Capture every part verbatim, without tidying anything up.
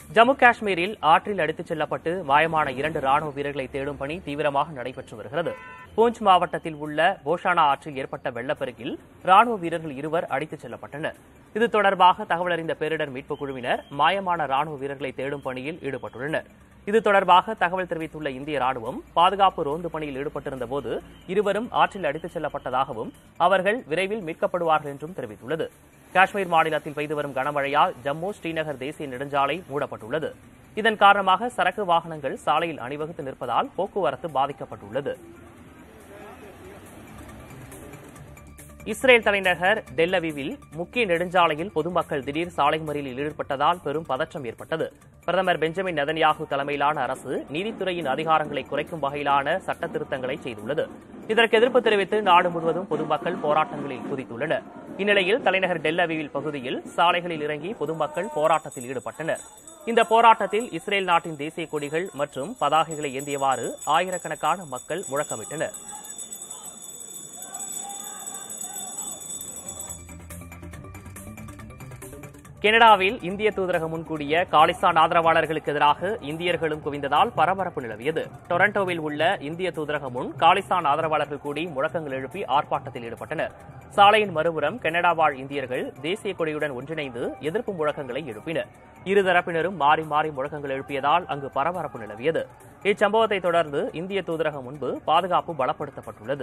ஜம்மு காஷ்மீரில் ஆற்றில் அடித்துச் செல்லப்பட்டு மாயமான இரண்டு ராணுவ வீரர்களை தேடும் பணி தீவிரமாக நடைபெற்று வருகிறது. பூஞ்ச் மாவட்டத்தில் உள்ள போஷானா ஆற்றில் ஏற்பட்ட வெள்ளப்பெருக்கில் ராணுவ வீரர்கள் இருவர் அடித்துச் செல்லப்பட்டனர். இது தொடர்பாக தகவல் அறிந்த பேரிடர் மீட்புக் குழுவினர் மாயமான ராணுவ வீரர்களை தேடும் பணியில் ஈடுபட்டுள்ளனர். இது தொடர்பாக தகவல் தெரிவித்துள்ள இந்திய ராணுவம் பாதுகாப்பு ரோந்து பணியில் ஈடுபட்டிருந்தபோது இருவரும் ஆற்றில் அடித்துச் செல்லப்பட்டதாகவும் அவர்கள் விரைவில் மீட்கப்படுவார்கள் என்றும் தெரிவித்துள்ளது. காஷ்மீர் மாநிலத்தில் பெய்து வரும் கனமழையால் ஜம்மு ஸ்ரீநகர் தேசிய நெடுஞ்சாலை மூடப்பட்டுள்ளது. இதன் காரணமாக சரக்கு வாகனங்கள் சாலையில் அணிவகுத்து நிற்பதால் போக்குவரத்து பாதிக்கப்பட்டுள்ளது. இஸ்ரேல் தலைநகர் டெல் அவீவில் முக்கிய நெடுஞ்சாலையில் பொதுமக்கள் திடீர் சாலை மறியலில் ஈடுபட்டதால் பெரும் பதற்றம் ஏற்பட்டது. பிரதமர் பெஞ்சமின் நெதன்யாகு தலைமையிலான அரசு நீதித்துறையின் அதிகாரங்களை குறைக்கும் வகையிலான சட்ட திருத்தங்களை செய்துள்ளது. இதற்கு எதிர்ப்பு தெரிவித்து நாடு முழுவதும் பொதுமக்கள் போராட்டங்களில் குதித்துள்ளனர். இந்நிலையில் தலைநகர் டெல் அவீவில் பகுதியில் சாலைகளில் இறங்கி பொதுமக்கள் போராட்டத்தில் ஈடுபட்டனர். இந்த போராட்டத்தில் இஸ்ரேல் நாட்டின் தேசிய கொடிகள் மற்றும் பதாகைகளை ஏந்தியவாறு ஆயிரக்கணக்கான மக்கள் முழக்கமிட்டனர். கனடாவில் இந்திய தூதரகம் முன்கூடிய காலிஸ்தான் ஆதரவாளர்களுக்கு எதிராக இந்தியர்களும் குவிந்ததால் பரபரப்பு நிலவியது. டொரண்டோவில் உள்ள இந்திய தூதரகம் முன் காலிஸ்தான் ஆதரவாளர்கள் கூடி முழக்கங்கள் எழுப்பி ஆர்ப்பாட்டத்தில் ஈடுபட்டனர். சாலையின் மறுபுறம் கனடா வாழ் இந்தியர்கள் தேசிய கொடியுடன் ஒன்றிணைந்து எதிர்ப்பு முழக்கங்களை எழுப்பினர். இருதரப்பினரும் மாறி மாறி முழக்கங்கள் எழுப்பியதால் அங்கு பரபரப்பு நிலவியது. இச்சம்பவத்தை தொடர்ந்து இந்திய தூதரகம் முன்பு பாதுகாப்பு பலப்படுத்தப்பட்டுள்ளது.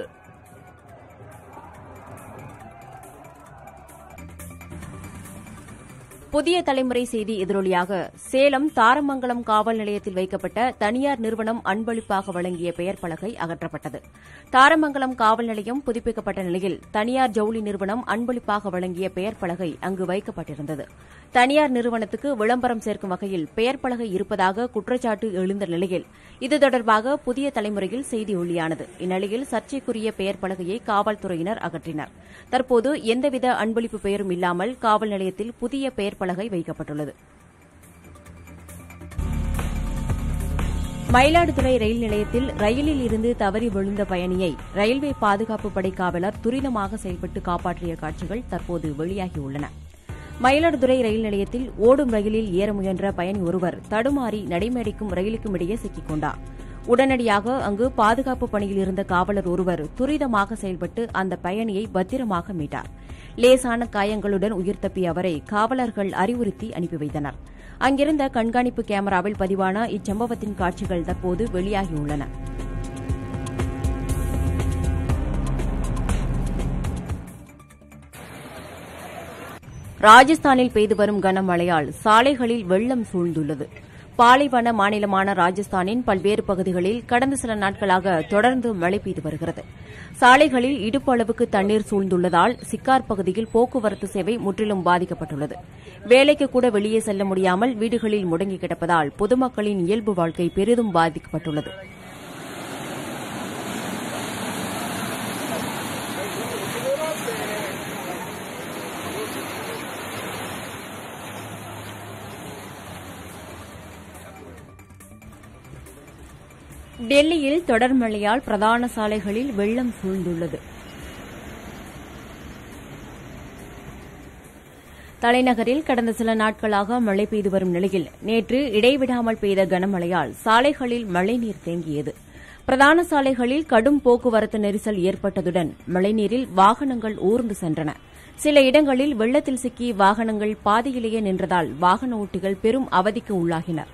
புதிய தலைமுறை செய்தி எதிரொலியாக சேலம் தாரமங்கலம் காவல் நிலையத்தில் வைக்கப்பட்ட தனியார் நிறுவனம் அன்பளிப்பாக வழங்கிய பெயர் பலகை அகற்றப்பட்டது. தாரமங்கலம் காவல் நிலையம் புதுப்பிக்கப்பட்ட நிலையில் தனியார் ஜவுளி நிறுவனம் அன்பளிப்பாக வழங்கிய பெயர் பலகை அங்கு வைக்கப்பட்டிருந்தது. தனியார் நிறுவனத்துக்கு விளம்பரம் சேர்க்கும் வகையில் பெயர் பலகை இருப்பதாக குற்றச்சாட்டு எழுந்த நிலையில் இது தொடர்பாக புதிய தலைமுறையில் செய்தி வெளியானது. இந்நிலையில் சர்ச்சைக்குரிய பெயர் பலகையை காவல்துறையினர் அகற்றினர். தற்போது எந்தவித அன்பளிப்பு பெயரும் இல்லாமல் காவல் நிலையத்தில் புதிய பெயர் பலகை வைக்கப்பட்டுள்ளது. மயிலாடுதுறை ரயில் நிலையத்தில் ரயிலில் இருந்து தவறி விழுந்த பயணியை ரயில்வே பாதுகாப்பு படை காவலர் துரிதமாக செயல்பட்டு காப்பாற்றிய காட்சிகள் தற்போது வெளியாகியுள்ளன. மயிலாடுதுறை ரயில் நிலையத்தில் ஓடும் ரயிலில் ஏற முயன்ற பயணி ஒருவர் தடுமாறி நடைமேடைக்கும் ரயிலுக்கும் இடையே சிக்கிக் கொண்டார். உடனடியாக அங்கு பாதுகாப்பு பணியில் இருந்த காவலர் ஒருவர் துரிதமாக செயல்பட்டு அந்த பயணியை பத்திரமாக மீட்டார். லேசான காயங்களுடன் உயிர் தப்பிய அவரை காவலர்கள் அறிவுறுத்தி அனுப்பி வைத்தனர். அங்கிருந்த கண்காணிப்பு கேமராவில் பதிவான இச்சம்பவத்தின் காட்சிகள் தற்போது வெளியாகியுள்ளன. ராஜஸ்தானில் பெய்து வரும் கனமழையால் சாலைகளில் வெள்ளம் சூழ்ந்துள்ளது. பாலைவன மாநிலமான ராஜஸ்தானின் பல்வேறு பகுதிகளில் கடந்த சில நாட்களாக தொடர்ந்து மழை பெய்து வருகிறது. சாலைகளில் இடுப்பு அளவுக்கு தண்ணீர் சூழ்ந்துள்ளதால் சிக்கார் பகுதியில் போக்குவரத்து சேவை முற்றிலும் பாதிக்கப்பட்டுள்ளது. வேலைக்கு கூட வெளியே செல்ல முடியாமல் வீடுகளில் முடங்கி கிடப்பதால் பொதுமக்களின் இயல்பு வாழ்க்கை பெரிதும் பாதிக்கப்பட்டுள்ளது. டெல்லியில் தொடர் மழையால் பிரதான சாலைகளில் வெள்ளம் சூழ்ந்துள்ளது. தலைநகரில் கடந்த சில நாட்களாக மழை பெய்து வரும் நிலையில் நேற்று இடைவிடாமல் பெய்த கனமழையால் சாலைகளில் மழைநீர் தேங்கியது. பிரதான சாலைகளில் கடும் போக்குவரத்து நெரிசல் ஏற்பட்டதுடன் மழைநீரில் வாகனங்கள் ஊர்ந்து சென்றன. சில இடங்களில் வெள்ளத்தில் சிக்கி வாகனங்கள் பாதியிலேயே நின்றதால் வாகன ஓட்டிகள் பெரும் அவதிக்கு உள்ளாகினர்.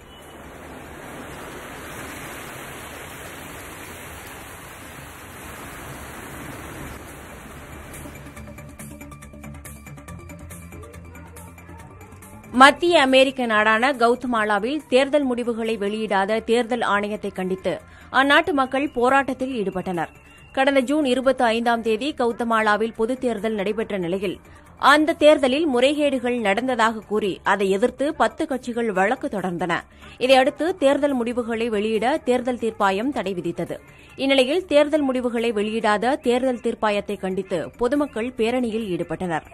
மத்திய அமெரிக்க நாடான கவுதமாலாவில் தேர்தல் முடிவுகளை வெளியிடாத தேர்தல் ஆணையத்தை கண்டித்து அந்நாட்டு மக்கள் போராட்டத்தில் ஈடுபட்டனர். கடந்த ஜூன் இருபத்தி ஐந்தாம் தேதி கவுதமாலாவில் பொதுத் தேர்தல் நடைபெற்ற நிலையில் அந்த தேர்தலில் முறைகேடுகள் நடந்ததாக கூறி அதை எதிர்த்து பத்து கட்சிகள் வழக்கு தொடர்ந்தன. இதையடுத்து தேர்தல் முடிவுகளை வெளியிட தேர்தல் தீர்ப்பாயம் தடை விதித்தது. இந்நிலையில் தேர்தல் முடிவுகளை வெளியிடாத தேர்தல் தீர்ப்பாயத்தை கண்டித்து பொதுமக்கள் பேரணியில் ஈடுபட்டனர்.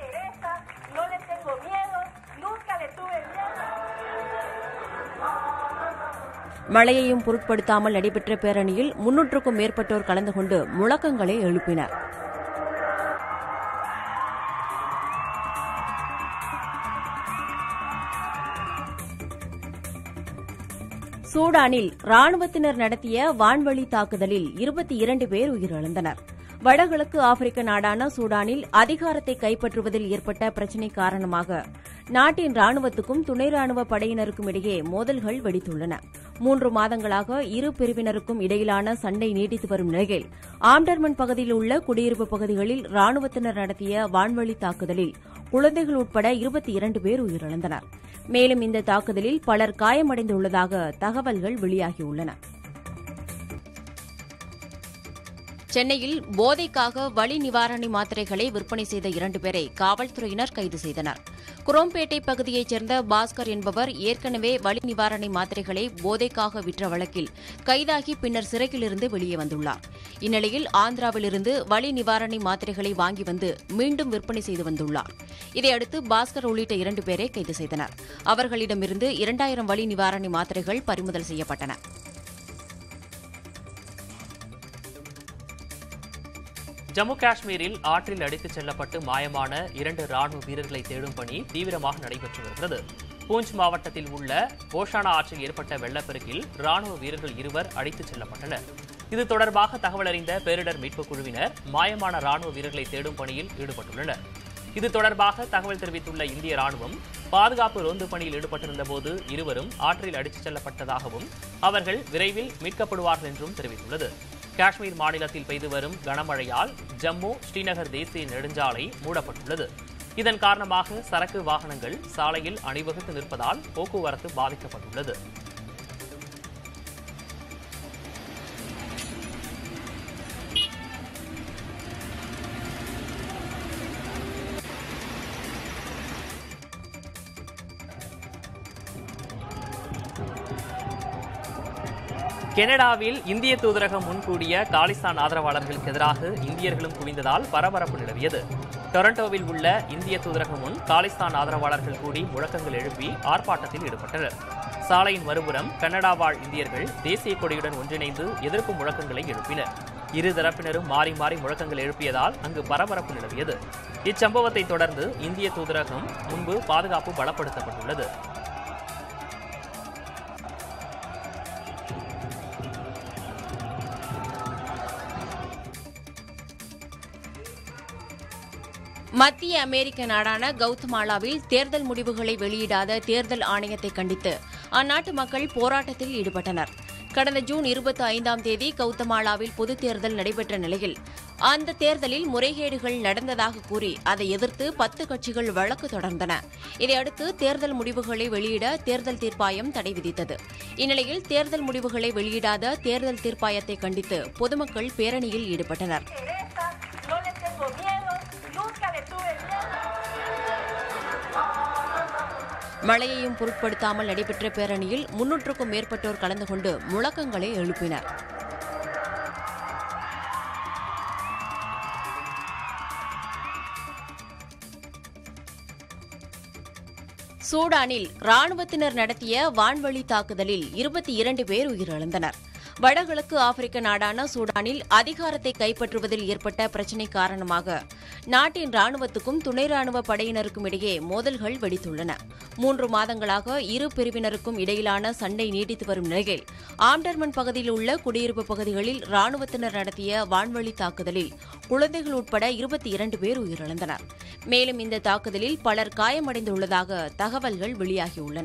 மழையையும் பொருட்படுத்தாமல் நடைபெற்ற பேரணியில் முன்னூற்றுக்கும் மேற்பட்டோர் கலந்து கொண்டு முழக்கங்களை எழுப்பினர். சூடானில் ராணுவத்தினர் நடத்திய வான்வழி தாக்குதலில் இருபத்தி இரண்டு பேர் உயிரிழந்தனர். வடகிழக்கு ஆப்பிரிக்க நாடான சூடானில் அதிகாரத்தை கைப்பற்றுவதில் ஏற்பட்ட பிரச்சினை காரணமாக நாட்டின் ராணுவத்துக்கும் துணை ராணுவ படையினருக்கும் இடையே மோதல்கள் வெடித்துள்ளன. மூன்று மாதங்களாக இரு பிரிவினருக்கும் இடையிலான சண்டை நீடித்து வரும் நிலையில் ஆம்டர்மன் பகுதியில் உள்ள குடியிருப்பு பகுதிகளில் ராணுவத்தினர் நடத்திய வான்வழி தாக்குதலில் குழந்தைகள் உட்பட இருபத்தி இரண்டு பேர் உயிரிழந்தனர். மேலும் இந்த தாக்குதலில் பலர் காயமடைந்துள்ளதாக தகவல்கள் வெளியாகியுள்ளன. சென்னையில் போதைக்காக வலி நிவாரணி மாத்திரைகளை விற்பனை செய்த இரண்டு பேரை காவல்துறையினர் கைது செய்தனர். குரோம்பேட்டை பகுதியைச் சேர்ந்த பாஸ்கர் என்பவர் ஏற்கனவே வலி நிவாரணி மாத்திரைகளை போதைக்காக விற்ற வழக்கில் கைதாகி பின்னர் சிறையிலிருந்து வெளியே வந்துள்ளார். இந்நிலையில் ஆந்திராவிலிருந்து வலி நிவாரணி மாத்திரைகளை வாங்கி வந்து மீண்டும் விற்பனை செய்து வந்துள்ளார். இதையடுத்து பாஸ்கர் உள்ளிட்ட இரண்டு பேரை கைது செய்தனர். அவர்களிடமிருந்து இரண்டாயிரம் வலி நிவாரணி மாத்திரைகள் பறிமுதல் செய்யப்பட்டன. ஜம்மு காஷ்மீரில் ஆற்றில் அடித்துச் செல்லப்பட்டு மாயமான இரண்டு ராணுவ வீரர்களை தேடும் பணி தீவிரமாக நடைபெற்று வருகிறது. பூஞ்ச் மாவட்டத்தில் உள்ள போஷானா ஆற்றில் ஏற்பட்ட வெள்ளப்பெருக்கில் ராணுவ வீரர்கள் இருவர் அடித்துச் செல்லப்பட்டனர். இது தொடர்பாக தகவல் அறிந்த பேரிடர் மீட்புக் குழுவினர் மாயமான ராணுவ வீரர்களை தேடும் பணியில் ஈடுபட்டுள்ளனர். இது தொடர்பாக தகவல் தெரிவித்துள்ள இந்திய ராணுவம் பாதுகாப்பு ரோந்து பணியில் ஈடுபட்டிருந்தபோது இருவரும் ஆற்றில் அடித்துச் செல்லப்பட்டதாகவும் அவர்கள் விரைவில் மீட்கப்படுவார்கள் என்றும் தெரிவித்துள்ளது. காஷ்மீர் மாநிலத்தில் பெய்து வரும் கனமழையால் ஜம்மு ஸ்ரீநகர் தேசிய நெடுஞ்சாலை மூடப்பட்டுள்ளது. இதன் காரணமாக சரக்கு வாகனங்கள் சாலையில் அணிவகுத்து நிற்பதால் போக்குவரத்து பாதிக்கப்பட்டுள்ளது. கனடாவில் இந்திய தூதரகம் முன்கூடிய காலிஸ்தான் ஆதரவாளர்களுக்கு எதிராக இந்தியர்களும் குவிந்ததால் பரபரப்பு நிலவியது. டொரண்டோவில் உள்ள இந்திய தூதரகம் முன் காலிஸ்தான் ஆதரவாளர்கள் கூடி முழக்கங்கள் எழுப்பி ஆர்ப்பாட்டத்தில் ஈடுபட்டனர். சாலையின் மறுபுறம் கனடா வாழ் இந்தியர்கள் தேசிய கொடியுடன் ஒன்றிணைந்து எதிர்ப்பு முழக்கங்களை எழுப்பினர். இரு தரப்பினரும் மாறி மாறி முழக்கங்கள் எழுப்பியதால் அங்கு பரபரப்பு நிலவியது. இச்சம்பவத்தை தொடர்ந்து இந்திய தூதரகம் முன்பு பாதுகாப்பு பலப்படுத்தப்பட்டுள்ளது. மத்திய அமெரிக்க நாடான கவுதமாலாவில் தேர்தல் முடிவுகளை வெளியிடாத தேர்தல் ஆணையத்தை கண்டித்து அந்நாட்டு மக்கள் போராட்டத்தில் ஈடுபட்டனர். கடந்த ஜூன் இருபத்தி ஐந்தாம் தேதி கவுதமாலாவில் பொதுத் தேர்தல் நடைபெற்ற நிலையில் அந்த தேர்தலில் முறைகேடுகள் நடந்ததாக கூறி அதை எதிர்த்து பத்து கட்சிகள் வழக்கு தொடர்ந்தன. இதையடுத்து தேர்தல் முடிவுகளை வெளியிட தேர்தல் தீர்ப்பாயம் தடை விதித்தது. இந்நிலையில் தேர்தல் முடிவுகளை வெளியிடாத தேர்தல் தீர்ப்பாயத்தை கண்டித்து பொதுமக்கள் பேரணியில் ஈடுபட்டனர். மழையையும் பொருட்படுத்தாமல் நடைபெற்ற பேரணியில் முன்னூற்றுக்கும் மேற்பட்டோர் கலந்து கொண்டு முழக்கங்களை எழுப்பினர். சூடானில் ராணுவத்தினர் நடத்திய வான்வழி தாக்குதலில் இருபத்தி இரண்டு பேர் உயிரிழந்தனர். வடகிழக்கு ஆப்பிரிக்க நாடான சூடானில் அதிகாரத்தை கைப்பற்றுவதில் ஏற்பட்ட பிரச்சினை காரணமாக நாட்டின் ராணுவத்துக்கும் துணை ராணுவ படையினருக்கும் இடையே மோதல்கள் வெடித்துள்ளன. மூன்று மாதங்களாக இரு பிரிவினருக்கும் இடையிலான சண்டை நீடித்து வரும் நிலையில் ஆம்டர்மன் பகுதியில் உள்ள குடியிருப்பு பகுதிகளில் ராணுவத்தினர் நடத்திய வான்வழி தாக்குதலில் குழந்தைகள் உட்பட இருபத்தி இரண்டு பேர் உயிரிழந்தனர். மேலும் இந்த தாக்குதலில் பலர் காயமடைந்துள்ளதாக தகவல்கள் வெளியாகியுள்ளன.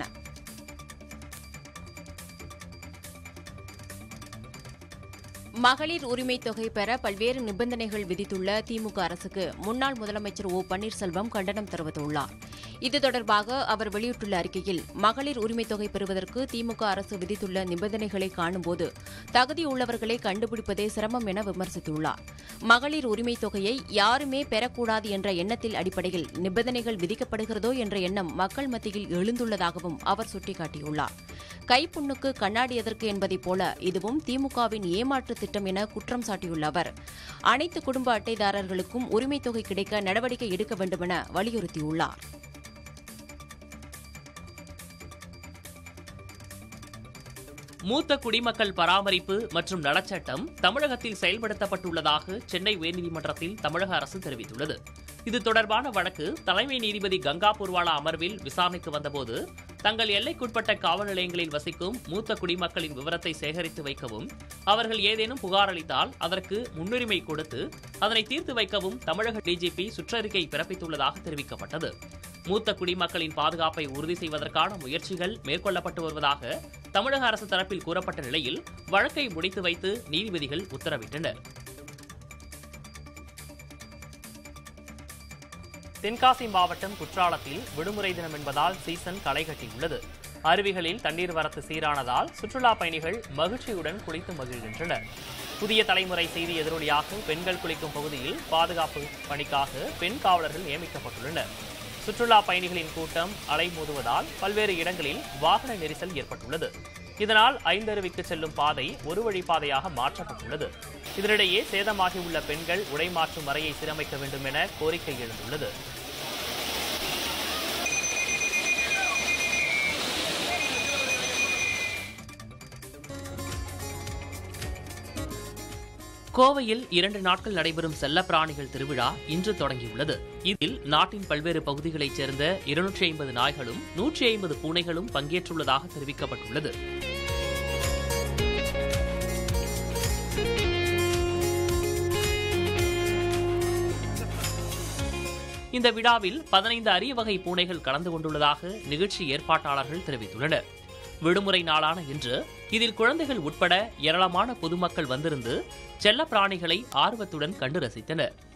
மகளிர் உரிமை தொகை பெற பல்வேறு நிபந்தனைகள் விதித்துள்ள திமுக அரசுக்கு முன்னாள் முதலமைச்சர் ஓ பன்னீர்செல்வம் கண்டனம் தெரிவித்துள்ளார். இது தொடர்பாக அவர் வெளியிட்டுள்ள அறிக்கையில் மகளிர் உரிமை தொகை பெறுவதற்கு திமுக அரசு விதித்துள்ள நிபந்தனைகளை காணும்போது தகுதியுள்ளவர்களை கண்டுபிடிப்பதே சிரமம் என விமர்சித்துள்ளார். மகளிர் உரிமை தொகையை யாருமே பெறக்கூடாது என்ற எண்ணத்தில் அடிப்படையில் நிபந்தனைகள் விதிக்கப்படுகிறதோ என்ற எண்ணம் மக்கள் மத்தியில் எழுந்துள்ளதாகவும் அவர் சுட்டிக்காட்டியுள்ளார். கைப்புண்ணுக்கு கண்ணாடி எதற்கு என்பதைப் போல இதுவும் திமுகவின் ஏமாற்று திட்டம் என குற்றம் சாட்டியுள்ள அவர் அனைத்து குடும்ப அட்டைதாரர்களுக்கும் உரிமை தொகை கிடைக்க நடவடிக்கை எடுக்க வேண்டுமென வலியுறுத்தியுள்ளார். மூத்த குடிமக்கள் பராமரிப்பு மற்றும் நலச்சட்டம் தமிழகத்தில் செயல்படுத்தப்பட்டுள்ளதாக சென்னை உயர்நீதிமன்றத்தில் தமிழக அரசு தெரிவித்துள்ளது. இது தொடர்பான வழக்கு தலைமை நீதிபதி கங்கா பூர்வாலா அமர்வில் விசாரணைக்கு வந்தபோது தங்கள் எல்லைக்குட்பட்ட காவல் நிலையங்களில் வசிக்கும் மூத்த குடிமக்களின் விவரத்தை சேகரித்து வைக்கவும், அவர்கள் ஏதேனும் புகார் அளித்தால் அதற்கு முன்னுரிமை கொடுத்து அதனை தீர்த்து வைக்கவும் தமிழக டிஜிபி சுற்றறிக்கை பிறப்பித்துள்ளதாக தெரிவிக்கப்பட்டது. மூத்த குடிமக்களின் பாதுகாப்பை உறுதி செய்வதற்கான முயற்சிகள் மேற்கொள்ளப்பட்டு வருவதாக தமிழக அரசு தரப்பில் கூறப்பட்ட நிலையில் வழக்கை முடித்து வைத்து நீதிபதிகள் உத்தரவிட்டனர். தென்காசி மாவட்டம் குற்றாலத்தில் விடுமுறை தினம் என்பதால் சீசன் களை கட்டியுள்ளது. அருவிகளில் தண்ணீர் வரத்து சீரானதால் சுற்றுலா பயணிகள் மகிழ்ச்சியுடன் குளித்து மகிழ்கின்றனர். புதிய தலைமுறை செய்தி எதிரொலியாக பெண்கள் குளிக்கும் பகுதியில் பாதுகாப்பு பணிக்காக பெண் காவலர்கள் நியமிக்கப்பட்டுள்ளனர். சுற்றுலா பயணிகளின் கூட்டம் அலைமோதுவதால் பல்வேறு இடங்களில் வாகன நெரிசல் ஏற்பட்டுள்ளது. இதனால் ஐந்தருவிக்கு செல்லும் பாதை ஒரு வழிப்பாதையாக மாற்றப்பட்டுள்ளது. இதனிடையே சேதமாகியுள்ள பெண்கள் உடை மாற்றும் அறையை சீரமைக்க வேண்டும் என கோரிக்கை எழுந்துள்ளது. கோவையில் இரண்டு நாட்கள் நடைபெறும் செல்லப்பிராணிகள் திருவிழா இன்று தொடங்கியுள்ளது. இதில் நாட்டின் பல்வேறு பகுதிகளைச் சேர்ந்த இருநூற்றி ஐம்பது நாய்களும் நூற்றி ஐம்பது பூனைகளும் பங்கேற்றுள்ளதாக தெரிவிக்கப்பட்டுள்ளது. இந்த விழாவில் பதினைந்து அரிய வகை பூனைகள் கலந்து கொண்டுள்ளதாக நிகழ்ச்சி ஏற்பாட்டாளர்கள் தெரிவித்துள்ளனர். விடுமுறை நாளான இன்று இதில் குழந்தைகள் உட்பட ஏராளமான பொதுமக்கள் வந்திருந்து செல்ல பிராணிகளை ஆர்வத்துடன் கண்டு ரசித்தனர்.